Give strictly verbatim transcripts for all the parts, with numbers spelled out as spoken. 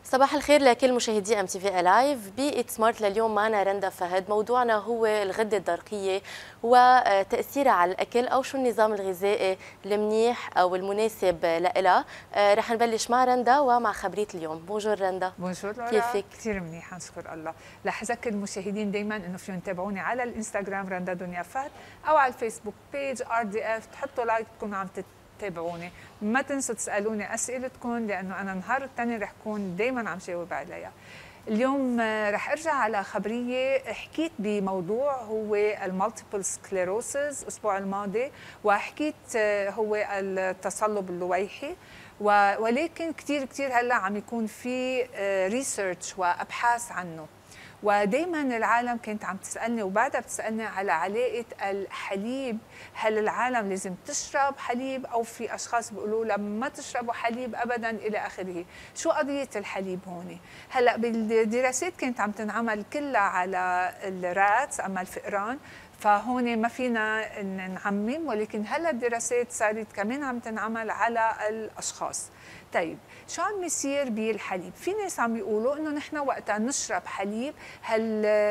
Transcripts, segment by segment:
صباح الخير لكل مشاهدي ام تي في لايف. بي ات سمارت لليوم معنا رندا فهد. موضوعنا هو الغده الدرقيه وتاثيرها على الاكل، او شو النظام الغذائي المنيح او المناسب لها. رح نبلش مع رندا ومع خبريه اليوم. بونجور رندا. بونجور لورا. كيفك؟ كثير منيحه نشكر الله. رح اذكر المشاهدين دائما انه فيهم يتابعوني على الانستغرام رندا دنيا فهد، او على الفيسبوك بيج ار دي اف، تحطوا لايك تكونوا عم تتابعوني. ما تنسوا تسالوني اسئلتكم لانه انا نهار الثاني رح كون دائما عم جاوب عليها. اليوم رح ارجع على خبريه حكيت بموضوع هو المالتيبل سكليروسيس الاسبوع الماضي، وحكيت هو التصلب اللويحي، ولكن كثير كثير هلا عم يكون في ريسيرش وابحاث عنه. ودائما العالم كانت عم تسالني وبعدها بتسالني على علاقه الحليب، هل العالم لازم تشرب حليب او في اشخاص بيقولوا لا ما تشربوا حليب ابدا الى اخره. شو قضيه الحليب هون؟ هلا بالدراسات كانت عم تنعمل كلها على الرات اما الفئران، فهون ما فينا نعمم، ولكن هلا الدراسات صارت كمان عم تنعمل على الاشخاص. طيب شو عم يصير بالحليب؟ في ناس عم يقولوا انه نحن وقتها نشرب حليب هل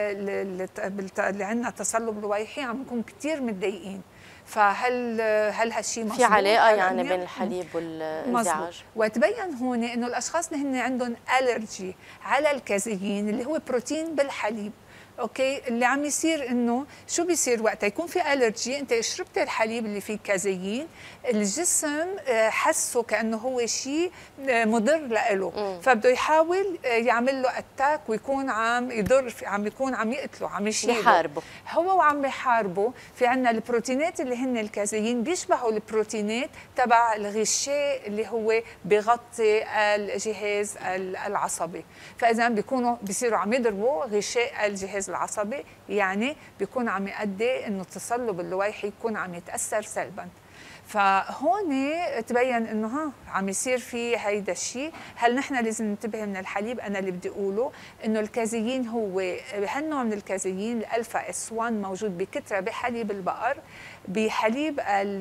اللي عندنا تصلب لويحي عم نكون كثير متضايقين، فهل هل هالشيء مظبوط؟ في علاقه يعني بين الحليب والانزعاج؟ وتبين هون انه الاشخاص اللي هن عندهم الرجي على الكازيين اللي هو بروتين بالحليب، اوكي، اللي عم يصير انه شو بيصير وقتها يكون في الرجي، انت شربت الحليب اللي فيه كازيين، الجسم حسه كانه هو شيء مضر له، فبده يحاول يعمل له اتاك ويكون عم يضر، عم يكون عم يقتله، عم يشيله، يحاربه. هو وعم بيحاربه. في عندنا البروتينات اللي هن الكازيين بيشبهوا البروتينات تبع الغشاء اللي هو بيغطي الجهاز العصبي، فاذا بيكونوا بيصيروا عم يضربوا غشاء الجهاز العصبي، يعني بيكون عم يؤدي انه التصلب اللويحي يكون عم يتاثر سلبا. فهون تبين انه ها عم يصير في هيدا الشيء. هل نحن لازم ننتبه من الحليب؟ انا اللي بدي اقوله انه الكازيين هو هالنوع من الكازيين الالفا اس واحد موجود بكثره بحليب البقر، بحليب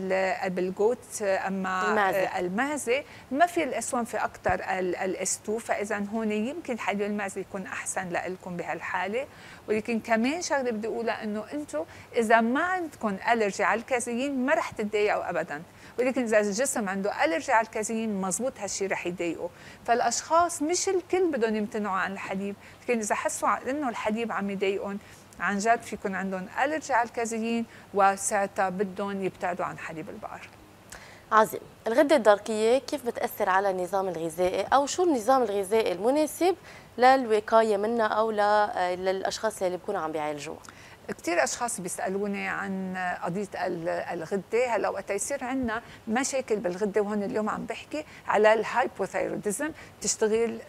بالجوت اما المعزة. المعزه ما في الاس واحد، في اكثر الاس اثنين، فاذا هون يمكن حليب المعزه يكون احسن لكم بهالحاله. ولكن كمان شغله بدي اقولها انه انتم اذا ما عندكم الرجي على الكازيين ما رح تتضايقوا ابدا، ولكن اذا الجسم عنده الرجي على الكازيين مزبوط هالشيء رح يضايقه. فالاشخاص مش الكل بدهم يمتنعوا عن الحليب، لكن اذا حسوا انه الحليب عم يضايقهم عن جد في يكون عندهم الرجي على الكازيين، وساعتها بدهم يبتعدوا عن حليب البقر. عظيم. الغده الدرقيه كيف بتاثر على النظام الغذائي، او شو النظام الغذائي المناسب للوقايه منها او للاشخاص اللي بيكونوا عم بيعالجوها؟ كثير اشخاص بيسالوني عن قضيه الغده. هلا وقت يصير عندنا مشاكل بالغده، وهون اليوم عم بحكي على الهايبوثايروديزم، تشتغل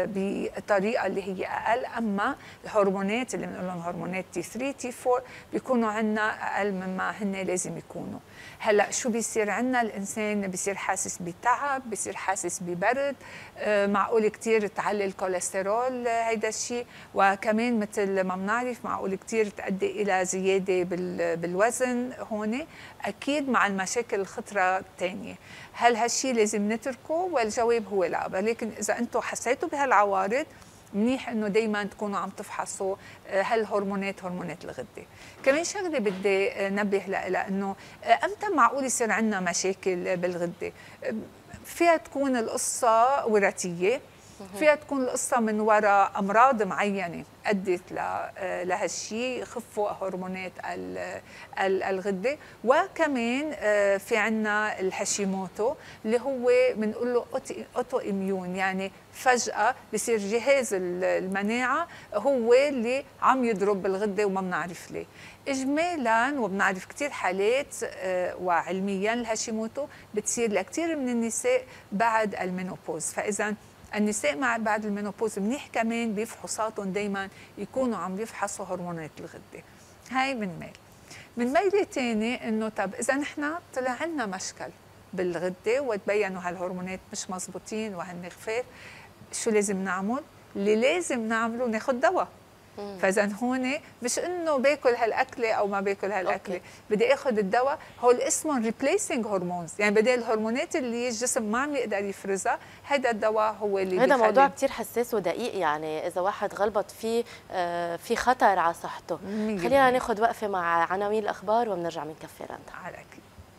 بطريقه اللي هي اقل، اما الهرمونات اللي بنقول لهم هرمونات تي ثلاثة تي أربعة بيكونوا عندنا اقل مما هن لازم يكونوا. هلا شو بيصير عندنا؟ الانسان بيصير حاسس بتعب، بيصير حاسس ببرد، معقول كثير تعلي الكوليسترول هيدا الشيء، وكمان مثل ما بنعرف معقول كثير تؤدي الى زياده بالوزن. هون اكيد مع المشاكل الخطره الثانيه. هل هالشيء لازم نتركه؟ والجواب هو لا، ولكن اذا انتم حسيتوا بهالعوارض منيح انه دائما تكونوا عم تفحصوا هالهرمونات، هرمونات الغده. كمان شغله بدي نبه لها انه امتى معقول يصير عندنا مشاكل بالغده؟ فيها تكون القصه وراثيه، فيها تكون القصة من وراء أمراض معينة أدت لهالشيء، خفوا هرمونات الغدة. وكمان في عنا الهاشيموتو اللي هو بنقول له أوتو إميون، يعني فجأة بصير جهاز المناعة هو اللي عم يضرب بالغدة وما بنعرف ليه. إجمالاً وبنعرف كتير حالات وعلمياً الهاشيموتو بتصير لكتير من النساء بعد المينوبوز، فإذا النساء مع بعد المينوبوز منيح كمان بفحوصاتهم دايما يكونوا عم يفحصوا هرمونات الغده. هاي من ميل. من ميلة ثاني انه طب اذا نحن طلع عنا مشكل بالغده وتبينوا هالهرمونات مش مزبوطين وهن خفاف، شو لازم نعمل؟ اللي لازم نعمله ناخذ دواء. فاذا هون مش انه باكل هالاكله او ما باكل هالاكله، بدي اخذ الدواء. هول اسمهم ريبليسنج هرمونز، يعني بدل الهرمونات اللي الجسم ما عم يقدر يفرزها، هذا الدواء هو اللي هذا موضوع كثير حساس ودقيق، يعني اذا واحد غلبط فيه في خطر على صحته. خلينا ناخذ وقفه مع عناوين الاخبار وبنرجع بنكفي رندا. على اكيد.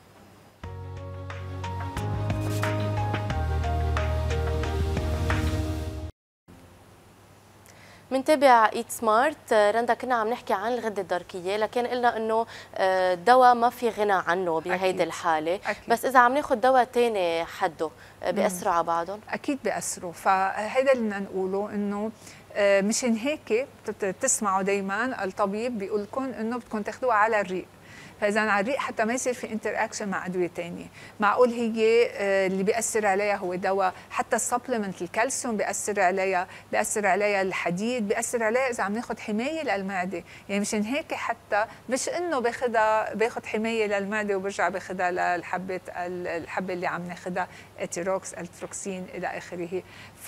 منتابع ايت سمارت. رندا، كنا عم نحكي عن الغده الدرقيه، لكن قلنا انه الدواء ما في غنى عنه بهيدي الحاله. أكيد. بس اذا عم ناخذ دواء ثاني حده بياثروا على بعضهم؟ اكيد بياثروا. فهذا اللي بدنا نقوله، انه مشان هيك بتسمعوا دائما الطبيب بيقول لكم انه بدكم تاخذوها على الريق. فاذا على الريق حتى ما يصير في انتر اكشن مع ادويه ثانيه. معقول هي اللي بياثر عليها هو دواء، حتى السبلمنت الكالسيوم بياثر عليها، بياثر عليها الحديد، بياثر عليها اذا عم ناخذ حمايه للمعده. يعني مشان هيك حتى مش انه باخذها باخذ حمايه للمعده وبرجع باخذها للحبه الحبه اللي عم ناخذها اتيروكس التروكسين الى اخره.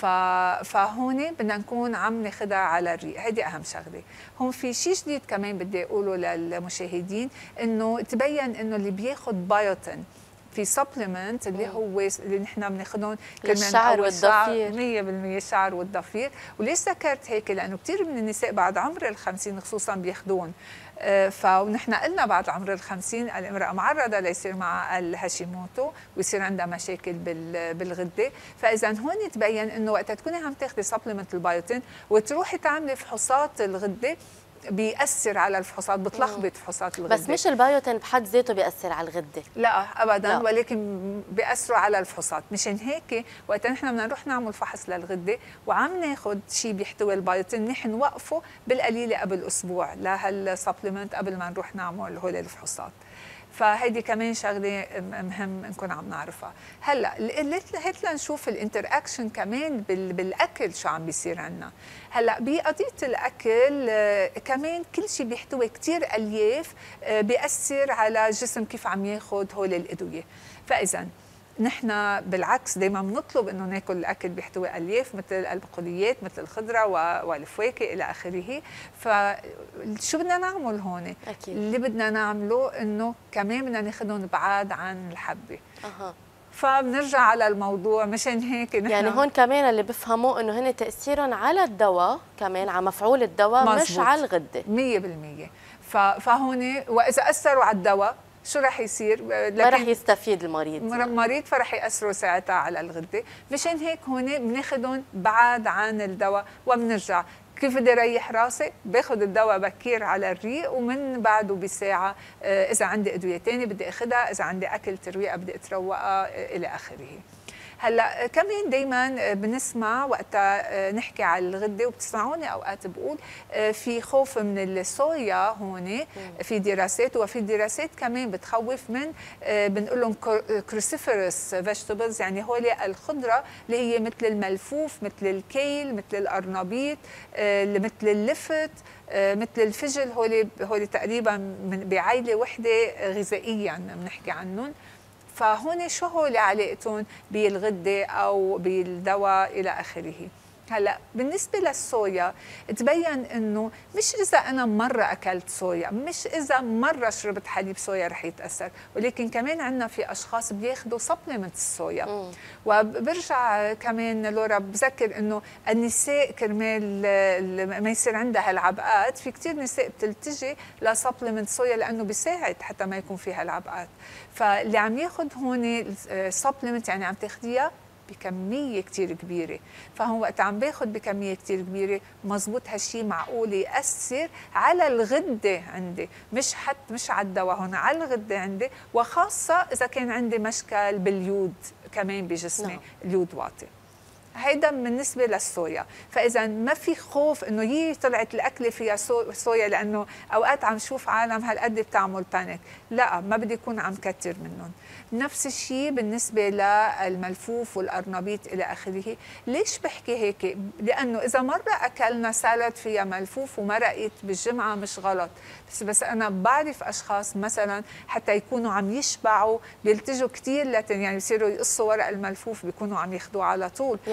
فهون بدنا نكون عم ناخذها على الريق، هيدي اهم شغله. هون في شيء جديد كمان بدي اقوله للمشاهدين، انه تبين انه اللي بياخذ بايوتين في سبلمنت اللي هو اللي نحن بناخذهم للشعر والضفير مية بالمية الشعر والضفير. وليش ذكرت هيك؟ لانه كثير من النساء بعد عمر الخمسين خصوصا بياخذون، فنحن قلنا بعد عمر الخمسين الامرأة معرضة ليصير معها الهاشيموتو ويصير عندها مشاكل بالغدة. فإذا هون تبين إنه وقت تكوني عم تاخذي سبلمنت البايوتين وتروحي تعملي فحوصات الغدة، بيأثر على الفحوصات، بتلخبط فحوصات الغدة. بس مش البايوتين بحد ذاته بيأثر على الغدة؟ لا أبدا، لا. ولكن بيأثروا على الفحوصات. مشان هيك وقت نحن بدنا نروح نعمل فحص للغدة وعم ناخذ شيء بيحتوي البايوتين، نحن نوقفه بالقليلة قبل أسبوع لهالسبلمنت قبل ما نروح نعمل هول الفحوصات. فهيدي كمان شغله مهم نكون عم نعرفها. هلا هات لنشوف الانتر اكشن كمان بالاكل شو عم بيصير عندنا. هلا بقضيه الاكل كمان كل شيء بيحتوي كثير الياف بياثر على الجسم كيف عم ياخذ هول الادويه. فاذا نحن بالعكس دائما بنطلب انه ناكل الاكل بيحتوي الياف مثل البقوليات مثل الخضره والفواكه الى اخره. فشو بدنا نعمل هون؟ أكيد. اللي بدنا نعمله انه كمان بدنا ناخذهم بعاد عن الحبه. اها فبنرجع على الموضوع. مشان هيك نحن يعني هون كمان اللي بفهموا انه هن تاثيرهم على الدواء، كمان على مفعول الدواء مزبوط. مش على الغده مية بالمية. فهون واذا اثروا على الدواء شو رح يصير؟ ما رح يستفيد المريض المريض فرح ياثروا ساعتها على الغده. مشان هيك هون بناخذهم بعاد عن الدواء وبنرجع. كيف بدي ريح راسي؟ باخذ الدواء بكير على الريق، ومن بعده بساعه اذا عندي ادويه ثانيه بدي اخذها، اذا عندي اكل ترويقه بدي اتروقها الى اخره. هلا كمان دائما بنسمع وقتها نحكي على الغده، وبتسمعوني اوقات بقول في خوف من الصويا. هون في دراسات، وفي دراسات كمان بتخوف من بنقول لهم كروسيفيرس فيجيتابلز، يعني هول الخضره اللي هي مثل الملفوف مثل الكيل مثل القرنبيط مثل اللفت مثل الفجل. هول هول تقريبا بعائله وحده غذائيا بنحكي عنهم. فهون شو هو علاقتهم بالغده او بالدواء الى اخره. هلا بالنسبه للصويا تبين انه مش اذا انا مره اكلت صويا، مش اذا مره شربت حليب صويا رح يتاثر، ولكن كمان عندنا في اشخاص بياخذوا سبلمنت الصويا. مم. وبرجع كمان لورا بذكر انه النساء كرمال ما يصير عندها هالعبقات، في كثير نساء بتلتجي لسبلمنت صويا لانه بيساعد حتى ما يكون فيها العبقات. فاللي عم ياخذ هون سبلمنت يعني عم تاخذيها بكميه كثير كبيره. فهو وقت عم باخذ بكميه كثير كبيره مزبوط هالشيء معقول ياثر على الغده عندي، مش حتى مش على الدواء، هون على الغده عندي، وخاصه اذا كان عندي مشكل باليود كمان بجسمي. نعم. اليود واطي. هيدا بالنسبه للصويا. فاذا ما في خوف انه يي طلعت الاكله فيها صويا، لانه اوقات عم شوف عالم هالقد بتعمل بانيك. لا، ما بدي يكون عم كتر منهم. نفس الشيء بالنسبه للملفوف والقرنبيط الى اخره. ليش بحكي هيك؟ لانه اذا مره اكلنا سالاد فيها ملفوف ومرقت بالجمعه مش غلط، بس بس انا بعرف اشخاص مثلا حتى يكونوا عم يشبعوا بيلتجوا كثير لتن، يعني بيصيروا يقصوا ورق الملفوف بيكونوا عم ياخذوه على طول.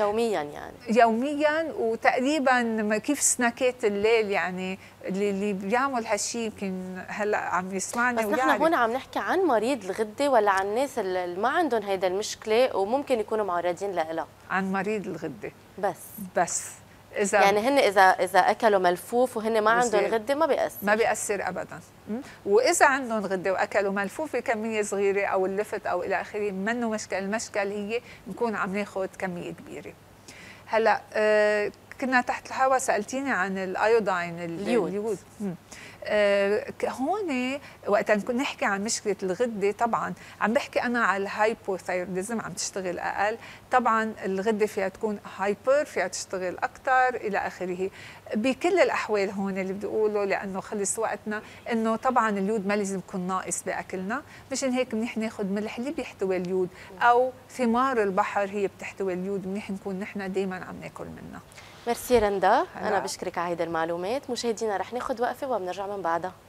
يوميا يعني يوميا، وتقريبا كيف سناكات الليل يعني اللي اللي بيعمل هالشيء يمكن هلا عم يسمعني بس نحن هون عم نحكي عن مريض الغده ولا عن الناس اللي ما عندهم هيدا المشكله وممكن يكونوا معرضين لها؟ عن مريض الغده بس بس إذا يعني هن اذا اذا اكلوا ملفوف وهن ما عندهم غده ما بيأثر ما بيأثر ابدا. واذا عندهم غده واكلوا ملفوف بكميه صغيره او اللفت او الى اخره منه مشكل، المشكل هي نكون عم ناخذ كميه كبيره. هلا آه كنا تحت الهواء سالتيني عن الايودين اليود, اليود. آه هون وقت نكون نحكي عن مشكله الغده طبعا عم بحكي انا على الهايبوثايروديزم عم تشتغل اقل، طبعا الغده فيها تكون هايبر فيها تشتغل اكثر الى اخره. بكل الاحوال هون اللي بدي اقوله لانه خلص وقتنا انه طبعا اليود ما لازم يكون ناقص باكلنا، مشان هيك منيح ناخذ ملح اللي بيحتوي اليود او ثمار البحر هي بتحتوي اليود، منيح نكون نحن دائما عم ناكل منها. ميرسي رندا، انا بشكرك على هيدي المعلومات. مشاهدينا رح ناخذ وقفه وبنرجع من بعدها.